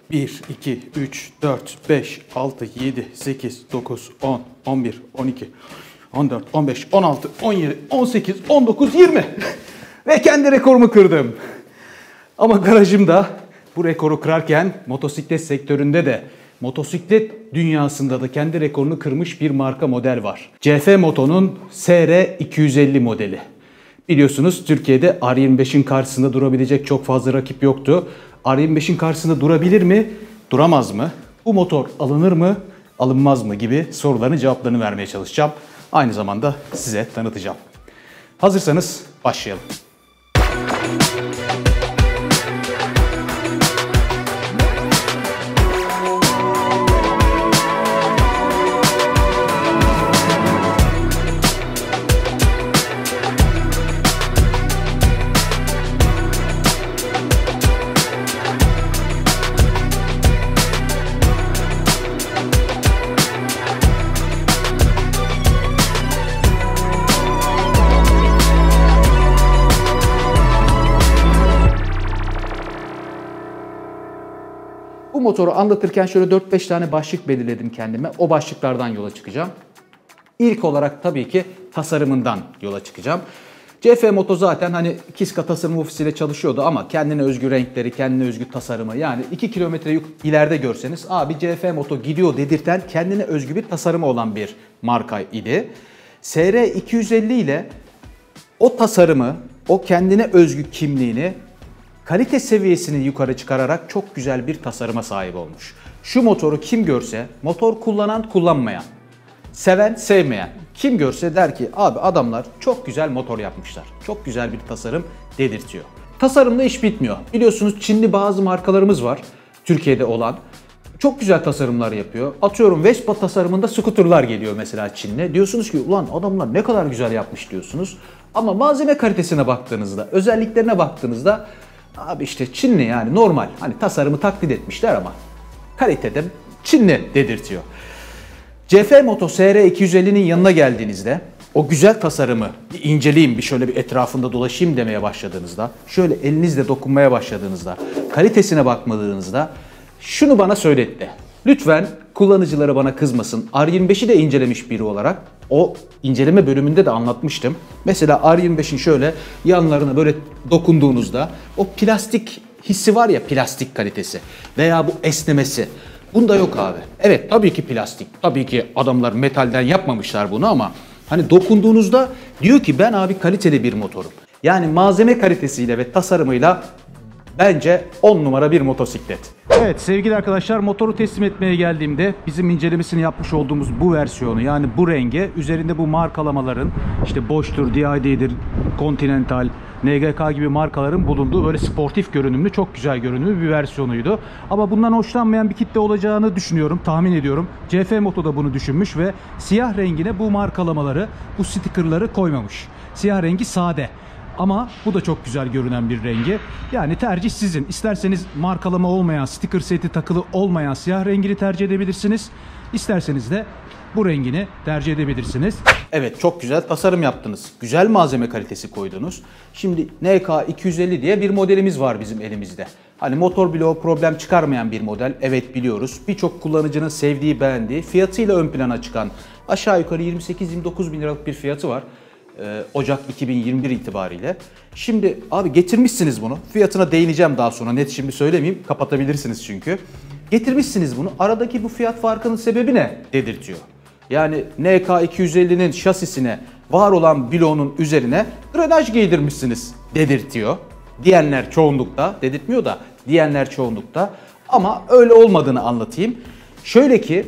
1, 2, 3, 4, 5, 6, 7, 8, 9, 10, 11, 12, 14, 15, 16, 17, 18, 19, 20. Ve kendi rekorumu kırdım. Ama garajımda bu rekoru kırarken motosiklet sektöründe de motosiklet dünyasında da kendi rekorunu kırmış bir marka model var. CF Moto'nun SR250 modeli. Biliyorsunuz Türkiye'de R25'in karşısında durabilecek çok fazla rakip yoktu. R25'in karşısında durabilir mi? Duramaz mı? Bu motor alınır mı? Alınmaz mı? Gibi soruların cevaplarını vermeye çalışacağım. Aynı zamanda size tanıtacağım. Hazırsanız başlayalım. Bu motoru anlatırken şöyle 4-5 tane başlık belirledim kendime. O başlıklardan yola çıkacağım. İlk olarak tabii ki tasarımından yola çıkacağım. CF Moto zaten hani Kiska tasarım ofisiyle çalışıyordu ama kendine özgü renkleri, kendine özgü tasarımı, yani 2 kilometre ileride görseniz abi CF Moto gidiyor dedirten kendine özgü bir tasarımı olan bir marka idi. SR250 ile o tasarımı, o kendine özgü kimliğini, kalite seviyesini yukarı çıkararak çok güzel bir tasarıma sahip olmuş. Şu motoru kim görse, motor kullanan kullanmayan, seven sevmeyen kim görse der ki abi adamlar çok güzel motor yapmışlar. Çok güzel bir tasarım dedirtiyor. Tasarımda iş bitmiyor. Biliyorsunuz Çinli bazı markalarımız var Türkiye'de olan. Çok güzel tasarımlar yapıyor. Atıyorum Vespa tasarımında scooterlar geliyor mesela Çin'le. Diyorsunuz ki ulan adamlar ne kadar güzel yapmış diyorsunuz. Ama malzeme kalitesine baktığınızda, özelliklerine baktığınızda abi işte Çinli, yani normal. Hani tasarımı taklit etmişler ama kalitede Çinli dedirtiyor. CF Moto SR250'nin yanına geldiğinizde o güzel tasarımı bir inceleyeyim, bir şöyle bir etrafında dolaşayım demeye başladığınızda, şöyle elinizle dokunmaya başladığınızda, kalitesine bakmadığınızda şunu bana söyletti. Lütfen kullanıcılara bana kızmasın. R25'i de incelemiş biri olarak o inceleme bölümünde de anlatmıştım. Mesela R25'in şöyle yanlarına böyle dokunduğunuzda o plastik hissi var ya, plastik kalitesi veya bu esnemesi. Bunda yok abi. Evet tabii ki plastik. Tabii ki adamlar metalden yapmamışlar bunu ama hani dokunduğunuzda diyor ki ben abi kaliteli bir motorum. Yani malzeme kalitesiyle ve tasarımıyla bence 10 numara bir motosiklet. Evet sevgili arkadaşlar, motoru teslim etmeye geldiğimde bizim incelemesini yapmış olduğumuz bu versiyonu, yani bu renge, üzerinde bu markalamaların işte Bosch'tur, DID'dir, Continental, NGK gibi markaların bulunduğu böyle sportif görünümlü, çok güzel görünümlü bir versiyonuydu. Ama bundan hoşlanmayan bir kitle olacağını düşünüyorum, tahmin ediyorum. CF Moto da bunu düşünmüş ve siyah rengine bu markalamaları, bu stikerleri koymamış. Siyah rengi sade. Ama bu da çok güzel görünen bir rengi. Yani tercih sizin. İsterseniz markalama olmayan, sticker seti takılı olmayan siyah rengini tercih edebilirsiniz. İsterseniz de bu rengini tercih edebilirsiniz. Evet, çok güzel tasarım yaptınız. Güzel malzeme kalitesi koydunuz. Şimdi NK250 diye bir modelimiz var bizim elimizde. Hani motor bloğu problem çıkarmayan bir model. Evet biliyoruz. Birçok kullanıcının sevdiği, beğendiği, fiyatıyla ön plana çıkan aşağı yukarı 28-29 bin liralık bir fiyatı var. Ocak 2021 itibariyle. Şimdi abi getirmişsiniz bunu. Fiyatına değineceğim daha sonra. Net şimdi söylemeyeyim. Kapatabilirsiniz çünkü. Getirmişsiniz bunu. Aradaki bu fiyat farkının sebebi ne dedirtiyor. Yani NK250'nin şasisine, var olan bloğunun üzerine grenaj giydirmişsiniz dedirtiyor. Diyenler çoğunlukta, dedirtmiyor da diyenler çoğunlukta. Ama öyle olmadığını anlatayım. Şöyle ki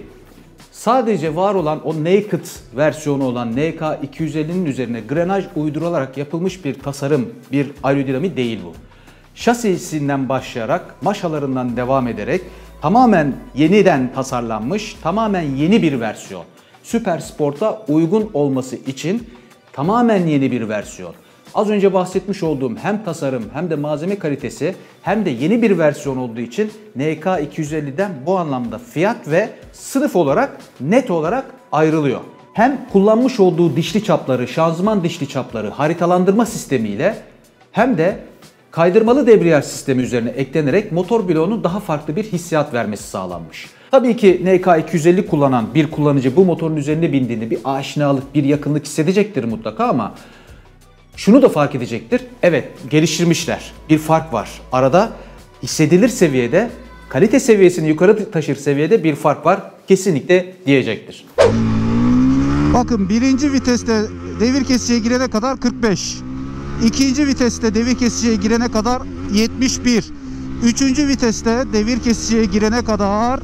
sadece var olan o naked versiyonu olan NK250'nin üzerine grenaj uydurularak yapılmış bir tasarım, bir aerodinami değil bu. Şasisinden başlayarak, maşalarından devam ederek tamamen yeniden tasarlanmış, tamamen yeni bir versiyon. Süper Sport'a uygun olması için tamamen yeni bir versiyon. Az önce bahsetmiş olduğum hem tasarım hem de malzeme kalitesi hem de yeni bir versiyon olduğu için NK250'den bu anlamda fiyat ve sınıf olarak net olarak ayrılıyor. Hem kullanmış olduğu dişli çapları, şanzıman dişli çapları haritalandırma sistemiyle hem de kaydırmalı debriyaj sistemi üzerine eklenerek motor bloğunun daha farklı bir hissiyat vermesi sağlanmış. Tabii ki NK250 kullanan bir kullanıcı bu motorun üzerine bindiğinde bir aşinalık, bir yakınlık hissedecektir mutlaka ama şunu da fark edecektir. Evet, geliştirmişler. Bir fark var. Arada hissedilir seviyede, kalite seviyesini yukarı taşır seviyede bir fark var. Kesinlikle diyecektir. Bakın birinci viteste devir kesiciye girene kadar 45. İkinci viteste devir kesiciye girene kadar 71. Üçüncü viteste devir kesiciye girene kadar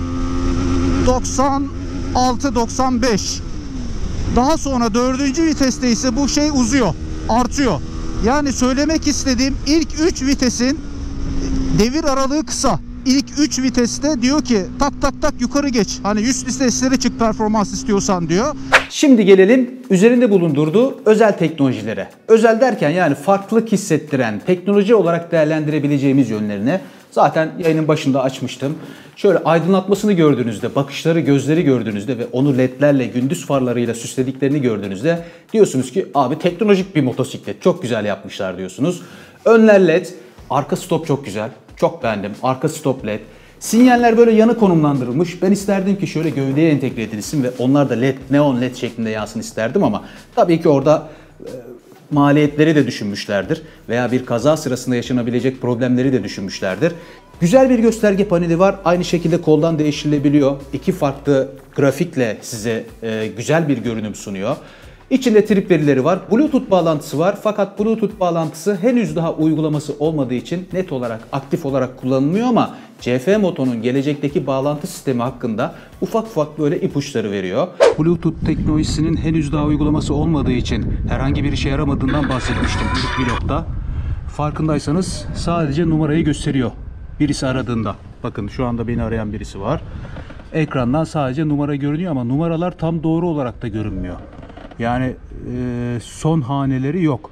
96-95. Daha sonra dördüncü viteste ise bu şey uzuyor, artıyor. Yani söylemek istediğim ilk 3 vitesin devir aralığı kısa. İlk 3 viteste diyor ki tak tak tak yukarı geç. Hani üst viteslere çık performans istiyorsan diyor. Şimdi gelelim üzerinde bulundurduğu özel teknolojilere. Özel derken yani farklılık hissettiren, teknoloji olarak değerlendirebileceğimiz yönlerine. Zaten yayının başında açmıştım. Şöyle aydınlatmasını gördüğünüzde, bakışları, gözleri gördüğünüzde ve onu ledlerle, gündüz farlarıyla süslediklerini gördüğünüzde diyorsunuz ki abi teknolojik bir motosiklet, çok güzel yapmışlar diyorsunuz. Önler led, arka stop çok güzel, çok beğendim. Arka stop led. Sinyaller böyle yanı konumlandırılmış. Ben isterdim ki şöyle gövdeye entegre edilsin ve onlar da led, neon led şeklinde yansın isterdim ama tabii ki orada maliyetleri de düşünmüşlerdir veya bir kaza sırasında yaşanabilecek problemleri de düşünmüşlerdir. Güzel bir gösterge paneli var. Aynı şekilde koldan değiştirilebiliyor. İki farklı grafikle size güzel bir görünüm sunuyor. İçinde trip verileri var. Bluetooth bağlantısı var. Fakat Bluetooth bağlantısı henüz daha uygulaması olmadığı için net olarak, aktif olarak kullanılmıyor ama CF Moto'nun gelecekteki bağlantı sistemi hakkında ufak ufak böyle ipuçları veriyor. Bluetooth teknolojisinin henüz daha uygulaması olmadığı için herhangi bir işe yaramadığından bahsetmiştim ilk vlogda. Farkındaysanız sadece numarayı gösteriyor birisi aradığında. Bakın şu anda beni arayan birisi var. Ekrandan sadece numara görünüyor ama numaralar tam doğru olarak da görünmüyor. Yani son haneleri yok.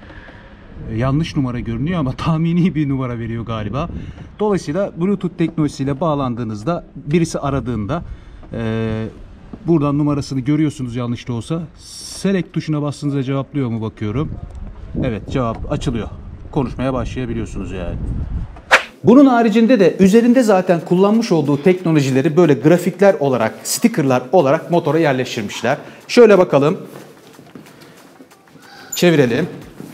Yanlış numara görünüyor ama tahmini bir numara veriyor galiba. Dolayısıyla Bluetooth teknolojisiyle bağlandığınızda birisi aradığında buradan numarasını görüyorsunuz yanlış da olsa. Select tuşuna bastığınızda cevaplıyor mu bakıyorum. Evet, cevap açılıyor. Konuşmaya başlayabiliyorsunuz yani. Bunun haricinde de üzerinde zaten kullanmış olduğu teknolojileri böyle grafikler olarak, stickerlar olarak motora yerleştirmişler. Şöyle bakalım. Çevirelim.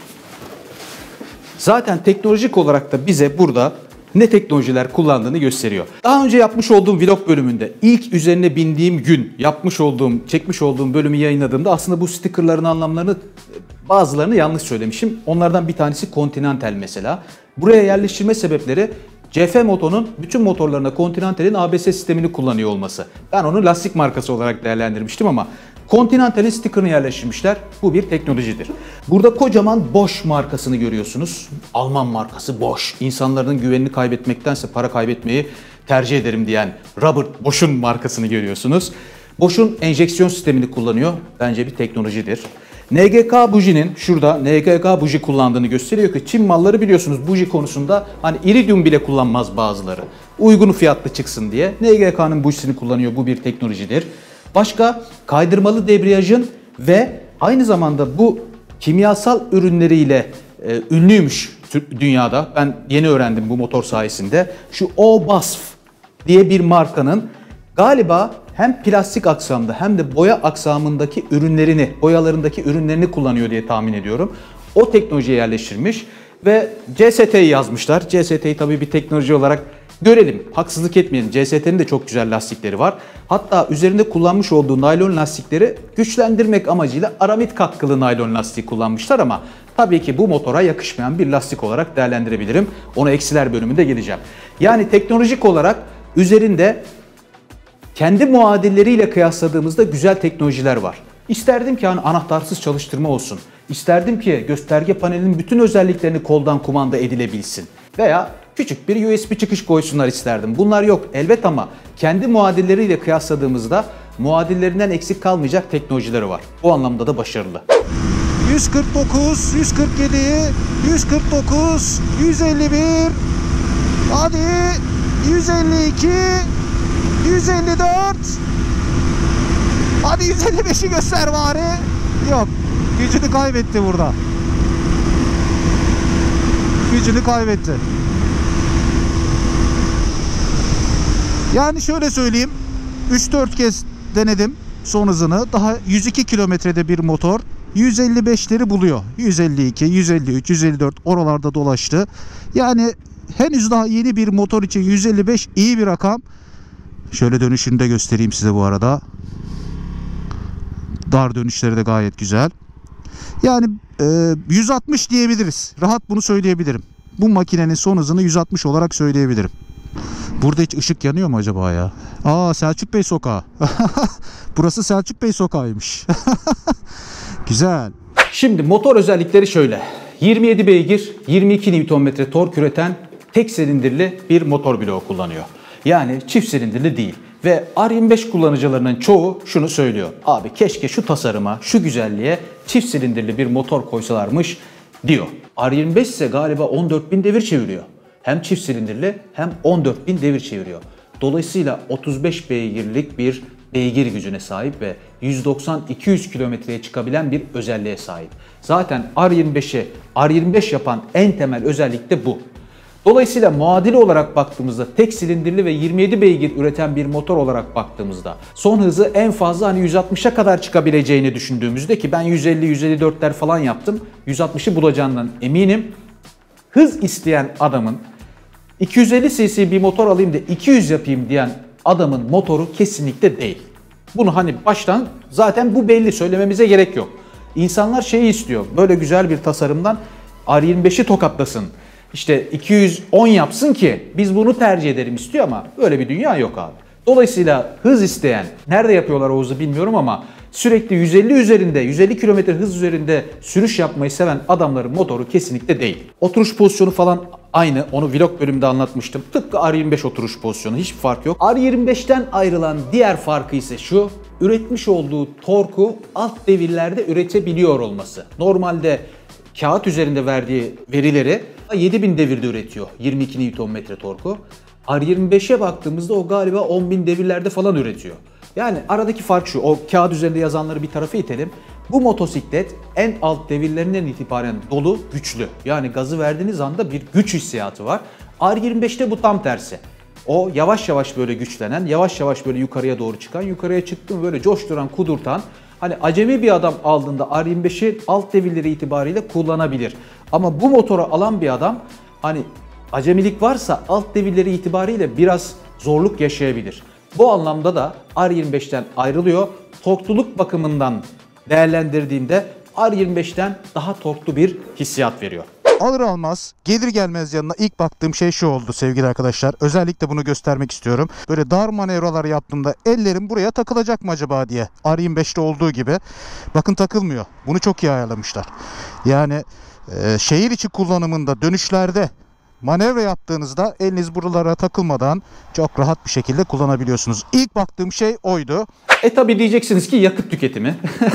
Zaten teknolojik olarak da bize burada ne teknolojiler kullandığını gösteriyor. Daha önce yapmış olduğum vlog bölümünde ilk üzerine bindiğim gün çekmiş olduğum bölümü yayınladığımda aslında bu stickerların anlamlarını bazılarını yanlış söylemişim. Onlardan bir tanesi Continental mesela. Buraya yerleştirme sebepleri CF Moto'nun bütün motorlarına Continental'in ABS sistemini kullanıyor olması. Ben onu lastik markası olarak değerlendirmiştim ama Continental'in sticker'ını yerleştirmişler. Bu bir teknolojidir. Burada kocaman Bosch markasını görüyorsunuz. Alman markası Bosch. İnsanların güvenini kaybetmektense para kaybetmeyi tercih ederim diyen Robert Bosch'un markasını görüyorsunuz. Bosch'un enjeksiyon sistemini kullanıyor. Bence bir teknolojidir. NGK bujinin şurada NGK buji kullandığını gösteriyor ki Çin malları biliyorsunuz buji konusunda hani iridium bile kullanmaz bazıları. Uygun fiyatlı çıksın diye NGK'nın bujisini kullanıyor. Bu bir teknolojidir. Başka kaydırmalı debriyajın ve aynı zamanda bu kimyasal ürünleriyle ünlüymüş dünyada. Ben yeni öğrendim bu motor sayesinde. Şu O-BASF diye bir markanın galiba hem plastik aksamda hem de boya aksamındaki ürünlerini, boyalarındaki ürünlerini kullanıyor diye tahmin ediyorum. O teknolojiye yerleştirmiş ve CST'yi yazmışlar. CST'yi tabii bir teknoloji olarak görelim. Haksızlık etmeyelim. CST'nin de çok güzel lastikleri var. Hatta üzerinde kullanmış olduğu naylon lastikleri güçlendirmek amacıyla aramid katkılı naylon lastiği kullanmışlar ama tabii ki bu motora yakışmayan bir lastik olarak değerlendirebilirim. Ona eksiler bölümünde geleceğim. Yani teknolojik olarak üzerinde kendi muadilleriyle kıyasladığımızda güzel teknolojiler var. İsterdim ki hani anahtarsız çalıştırma olsun. İsterdim ki gösterge panelinin bütün özelliklerini koldan kumanda edilebilsin. Veya küçük bir USB çıkış koysunlar isterdim. Bunlar yok elbet ama kendi muadilleriyle kıyasladığımızda muadillerinden eksik kalmayacak teknolojileri var. O anlamda da başarılı. 149, 147, 149, 151, hadi 152, 154, hadi 155'i göster bari. Yok, gücünü kaybetti burada. gücünü kaybetti. Yani şöyle söyleyeyim. 3-4 kez denedim son hızını. Daha 102 kilometrede bir motor 155'leri buluyor. 152, 153, 154 oralarda dolaştı. Yani henüz daha yeni bir motor için 155 iyi bir rakam. Şöyle dönüşünü de göstereyim size bu arada. Dar dönüşleri de gayet güzel. Yani 160 diyebiliriz. Rahat bunu söyleyebilirim. Bu makinenin son hızını 160 olarak söyleyebilirim. Burada hiç ışık yanıyor mu acaba ya? Aa, Selçuk Bey Sokağı. Burası Selçuk Bey Sokağı'ymış. Güzel. Şimdi motor özellikleri şöyle. 27 beygir, 22 Nm tork üreten tek silindirli bir motor bloğu kullanıyor. Yani çift silindirli değil. Ve R25 kullanıcılarının çoğu şunu söylüyor. Abi keşke şu tasarıma, şu güzelliğe çift silindirli bir motor koysalarmış diyor. R25 ise galiba 14.000 devir çeviriyor. Hem çift silindirli hem 14.000 devir çeviriyor. Dolayısıyla 35 beygirlik bir beygir gücüne sahip ve 190-200 kilometreye çıkabilen bir özelliğe sahip. Zaten R25'i R25 yapan en temel özellik de bu. Dolayısıyla muadili olarak baktığımızda tek silindirli ve 27 beygir üreten bir motor olarak baktığımızda son hızı en fazla hani 160'a kadar çıkabileceğini düşündüğümüzde ki ben 150-154'ler falan yaptım. 160'ı bulacağından eminim. Hız isteyen adamın 250 cc bir motor alayım da 200 yapayım diyen adamın motoru kesinlikle değil. Bunu hani baştan zaten bu belli, söylememize gerek yok. İnsanlar şeyi istiyor, böyle güzel bir tasarımdan R25'i tokatlasın. İşte 210 yapsın ki biz bunu tercih edelim istiyor ama öyle bir dünya yok abi. Dolayısıyla hız isteyen, nerede yapıyorlar o hızı bilmiyorum ama sürekli 150 üzerinde, 150 km hız üzerinde sürüş yapmayı seven adamların motoru kesinlikle değil. Oturuş pozisyonu falan aynı. Onu vlog bölümünde anlatmıştım. Tıpkı R25 oturuş pozisyonu. Hiçbir fark yok. R25'ten ayrılan diğer farkı ise şu. Üretmiş olduğu torku alt devirlerde üretebiliyor olması. Normalde kağıt üzerinde verdiği verileri 7000 devirde üretiyor. 22 Nm torku. R25'e baktığımızda o galiba 10.000 devirlerde falan üretiyor. Yani aradaki fark şu, o kağıt üzerinde yazanları bir tarafa itelim. Bu motosiklet en alt devirlerinden itibaren dolu, güçlü. Yani gazı verdiğiniz anda bir güç hissiyatı var. R25'te bu tam tersi. O yavaş yavaş böyle güçlenen, yavaş yavaş böyle yukarıya doğru çıkan, yukarıya çıktığında böyle coşturan, kudurtan, hani acemi bir adam aldığında R25'i alt devirleri itibariyle kullanabilir. Ama bu motoru alan bir adam hani acemilik varsa alt devirleri itibariyle biraz zorluk yaşayabilir. Bu anlamda da R25'ten ayrılıyor. Torkluluk bakımından değerlendirdiğimde R25'ten daha torklu bir hissiyat veriyor. Alır almaz, gelir gelmez yanına ilk baktığım şey şu oldu sevgili arkadaşlar. Özellikle bunu göstermek istiyorum. Böyle dar manevralar yaptığımda ellerim buraya takılacak mı acaba diye. R25'te olduğu gibi. Bakın takılmıyor. Bunu çok iyi ayarlamışlar. Yani şehir içi kullanımında, dönüşlerde manevra yaptığınızda eliniz buralara takılmadan çok rahat bir şekilde kullanabiliyorsunuz. İlk baktığım şey oydu. Tabi diyeceksiniz ki yakıt tüketimi.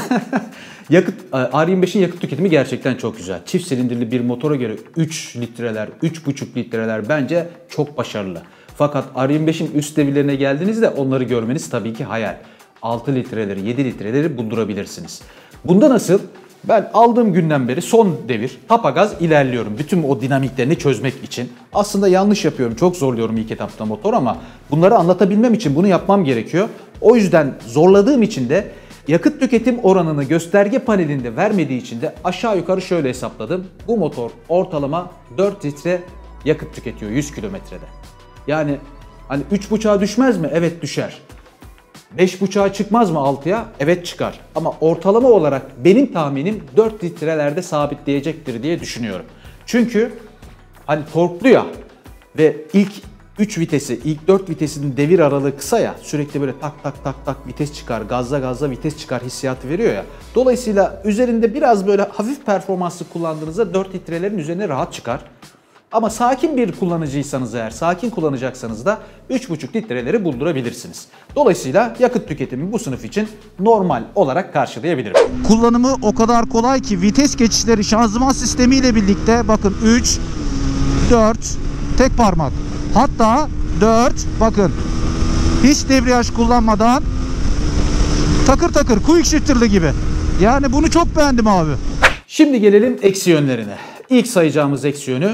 R25'in yakıt tüketimi gerçekten çok güzel. Çift silindirli bir motora göre 3 litreler, 3,5 litreler bence çok başarılı. Fakat R25'in üst devirlerine geldiğinizde onları görmeniz tabii ki hayal. 6 litreleri, 7 litreleri buldurabilirsiniz. Bunda nasıl? Ben aldığım günden beri son devir tapagaz ilerliyorum. Bütün o dinamiklerini çözmek için. Aslında yanlış yapıyorum. Çok zorluyorum ilk etapta motor ama bunları anlatabilmem için bunu yapmam gerekiyor. O yüzden zorladığım için de yakıt tüketim oranını gösterge panelinde vermediği için de aşağı yukarı şöyle hesapladım. Bu motor ortalama 4 litre yakıt tüketiyor 100 kilometrede. Yani hani 3,5'a düşmez mi? Evet düşer. 5,5'a çıkmaz mı 6'ya? Evet çıkar. Ama ortalama olarak benim tahminim 4 litrelerde sabitleyecektir diye düşünüyorum. Çünkü hani torklu ya ve ilk 3 vitesi, ilk 4 vitesinin devir aralığı kısa ya, sürekli böyle tak tak tak tak vites çıkar, gazla gazla vites çıkar hissiyatı veriyor ya. Dolayısıyla üzerinde biraz böyle hafif performanslı kullandığınızda 4 litrelerin üzerine rahat çıkar. Ama sakin bir kullanıcıysanız eğer, sakin kullanacaksanız da 3,5 litreleri buldurabilirsiniz. Dolayısıyla yakıt tüketimi bu sınıf için normal olarak karşılayabilirim. Kullanımı o kadar kolay ki vites geçişleri şanzıman sistemiyle birlikte bakın 3, 4, tek parmak. Hatta 4, bakın hiç debriyaj kullanmadan takır takır quick shifter'lı gibi. Yani bunu çok beğendim abi. Şimdi gelelim eksi yönlerine. İlk sayacağımız eksi yönü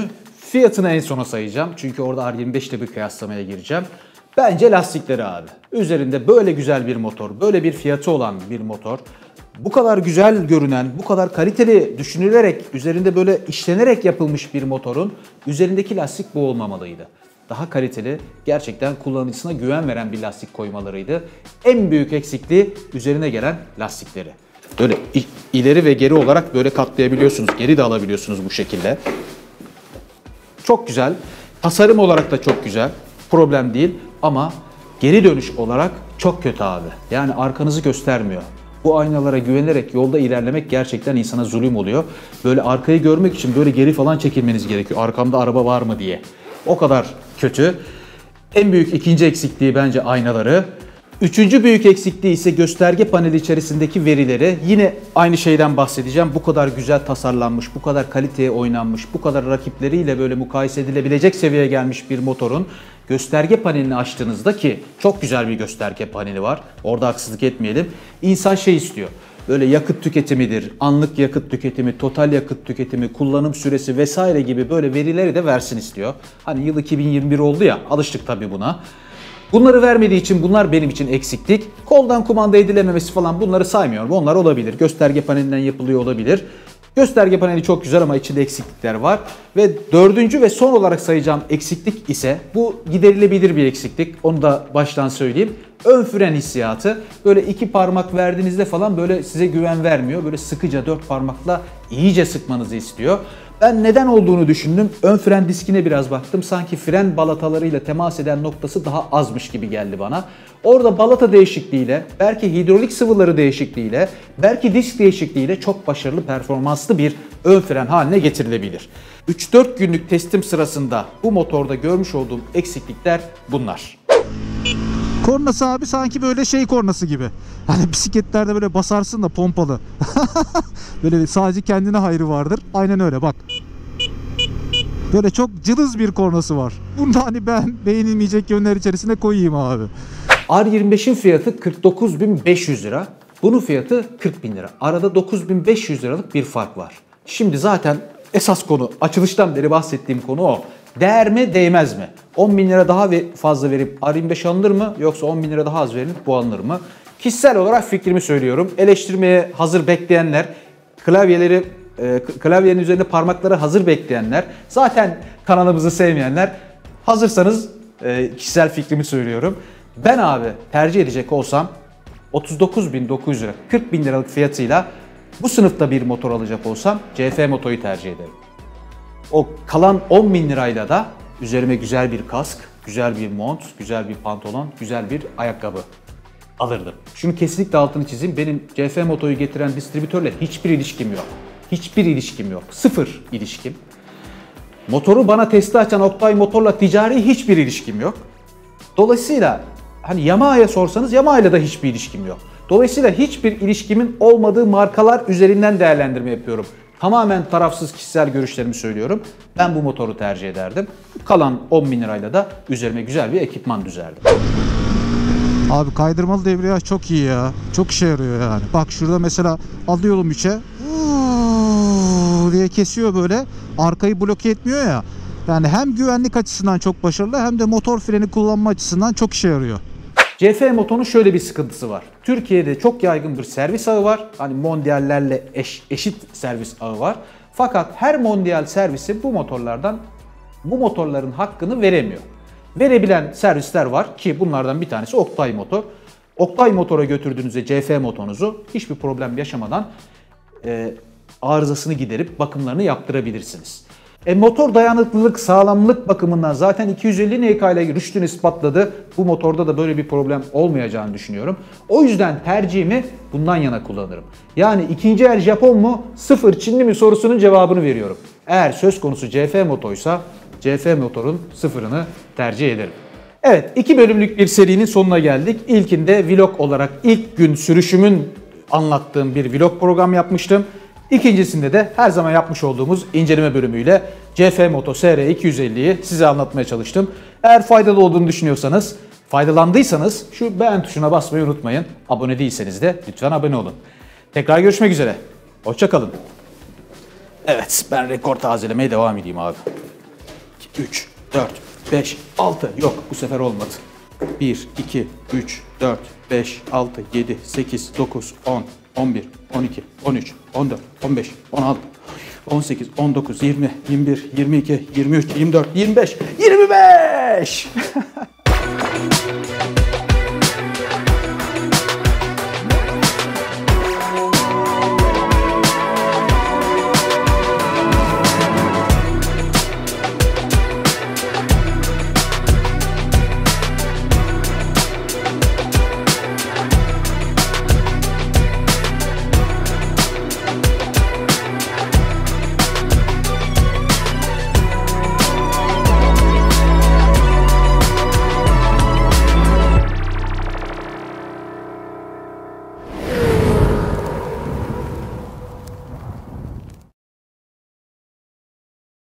Fiyatını en sona sayacağım. Çünkü orada R25 ile bir kıyaslamaya gireceğim. Bence lastikleri abi. Üzerinde böyle güzel bir motor, böyle bir fiyatı olan bir motor, bu kadar güzel görünen, bu kadar kaliteli düşünülerek, üzerinde böyle işlenerek yapılmış bir motorun üzerindeki lastik bu olmamalıydı. Daha kaliteli, gerçekten kullanıcısına güven veren bir lastik koymalarıydı. En büyük eksikliği üzerine gelen lastikleri. Böyle ileri ve geri olarak böyle katlayabiliyorsunuz, geri de alabiliyorsunuz bu şekilde. Çok güzel. Tasarım olarak da çok güzel. Problem değil ama geri dönüş olarak çok kötü abi. Yani arkanızı göstermiyor. Bu aynalara güvenerek yolda ilerlemek gerçekten insana zulüm oluyor. Böyle arkayı görmek için böyle geri falan çekilmeniz gerekiyor. Arkamda araba var mı diye. O kadar kötü. En büyük ikinci eksikliği bence aynaları. Üçüncü büyük eksikliği ise gösterge paneli içerisindeki verileri. Yine aynı şeyden bahsedeceğim. Bu kadar güzel tasarlanmış, bu kadar kaliteye oynanmış, bu kadar rakipleriyle böyle mukayese edilebilecek seviyeye gelmiş bir motorun gösterge panelini açtığınızda, ki çok güzel bir gösterge paneli var. Orada haksızlık etmeyelim. İnsan şey istiyor. Böyle yakıt tüketimidir, anlık yakıt tüketimi, total yakıt tüketimi, kullanım süresi vesaire gibi böyle verileri de versin istiyor. Hani yıl 2021 oldu ya, alıştık tabii buna. Bunları vermediği için bunlar benim için eksiklik. Koldan kumanda edilememesi falan, bunları saymıyorum. Onlar olabilir. Gösterge panelinden yapılıyor olabilir. Gösterge paneli çok güzel ama içinde eksiklikler var. Ve dördüncü ve son olarak sayacağım eksiklik ise, bu giderilebilir bir eksiklik. Onu da baştan söyleyeyim. Ön fren hissiyatı. Böyle iki parmak verdiğinizde falan böyle size güven vermiyor. Böyle sıkıca dört parmakla iyice sıkmanızı istiyor. Ben neden olduğunu düşündüm. Ön fren diskine biraz baktım. Sanki fren balatalarıyla temas eden noktası daha azmış gibi geldi bana. Orada balata değişikliğiyle, belki hidrolik sıvıları değişikliğiyle, belki disk değişikliğiyle çok başarılı, performanslı bir ön fren haline getirilebilir. 3-4 günlük testim sırasında bu motorda görmüş olduğum eksiklikler bunlar. Kornası abi sanki böyle şey kornası gibi. Hani bisikletlerde böyle basarsın da pompalı. Böyle sadece kendine hayrı vardır. Aynen öyle bak. Böyle çok cılız bir kornası var. Bunu da hani ben beğenilmeyecek yönler içerisine koyayım abi. R25'in fiyatı 49.500 lira. Bunun fiyatı 40.000 lira. Arada 9.500 liralık bir fark var. Şimdi zaten esas konu, açılıştan beri bahsettiğim konu o. Değer mi, değmez mi? 10.000 lira daha fazla verip R25 alınır mı? Yoksa 10.000 lira daha az verilip bu alınır mı? Kişisel olarak fikrimi söylüyorum. Eleştirmeye hazır bekleyenler, klavyenin üzerinde parmakları hazır bekleyenler, zaten kanalımızı sevmeyenler, hazırsanız kişisel fikrimi söylüyorum. Ben abi tercih edecek olsam 39.900 lira, 40.000 liralık fiyatıyla bu sınıfta bir motor alacak olsam CF Moto'yu tercih ederim. O kalan 10.000 lirayla da üzerime güzel bir kask, güzel bir mont, güzel bir pantolon, güzel bir ayakkabı alırdım. Şunu kesinlikle altını çizeyim. Benim CF Moto'yu getiren distribütörle hiçbir ilişkim yok. Hiçbir ilişkim yok. Sıfır ilişkim. Motoru bana testi açan Oktay Motor'la ticari hiçbir ilişkim yok. Dolayısıyla hani Yamaha'ya sorsanız Yamaha'yla da hiçbir ilişkim yok. Dolayısıyla hiçbir ilişkimin olmadığı markalar üzerinden değerlendirme yapıyorum. Tamamen tarafsız kişisel görüşlerimi söylüyorum. Ben bu motoru tercih ederdim. Kalan 10.000 lirayla da üzerime güzel bir ekipman düzerdim. Abi kaydırmalı debriyaj çok iyi ya. Çok işe yarıyor yani. Bak şurada mesela alıyorum 3'e diye kesiyor böyle. Arkayı bloke etmiyor ya. Yani hem güvenlik açısından çok başarılı hem de motor freni kullanma açısından çok işe yarıyor. CF Moto'nun şöyle bir sıkıntısı var. Türkiye'de çok yaygın bir servis ağı var. Hani mondiallerle eşit servis ağı var. Fakat her mondial servisi bu motorların hakkını veremiyor. Verebilen servisler var ki bunlardan bir tanesi Oktay Motor. Oktay Motor'a götürdüğünüzde CF motorunuzu hiçbir problem yaşamadan arızasını giderip bakımlarını yaptırabilirsiniz. Motor dayanıklılık, sağlamlık bakımından zaten 250 NK ile rüştünü ispatladı. Bu motorda da böyle bir problem olmayacağını düşünüyorum. O yüzden tercihimi bundan yana kullanırım. Yani ikinci el Japon mu, sıfır Çinli mi sorusunun cevabını veriyorum. Eğer söz konusu CF motoruysa CF motorun sıfırını tercih ederim. Evet, 2 bölümlük bir serinin sonuna geldik. İlkinde vlog olarak ilk gün sürüşümün anlattığım bir vlog program yapmıştım. İkincisinde de her zaman yapmış olduğumuz inceleme bölümüyle CF Moto SR250'yi size anlatmaya çalıştım. Eğer faydalı olduğunu düşünüyorsanız, faydalandıysanız şu beğen tuşuna basmayı unutmayın. Abone değilseniz de lütfen abone olun. Tekrar görüşmek üzere. Hoşça kalın. Evet, ben rekor tazelemeye devam edeyim abi. 3, 4, 5, 6. Yok, bu sefer olmadı. 1, 2, 3, 4, 5, 6, 7, 8, 9, 10, 11, 12, 13, 14, 15, 16, 18, 19, 20, 21, 22, 23, 24, 25, 25.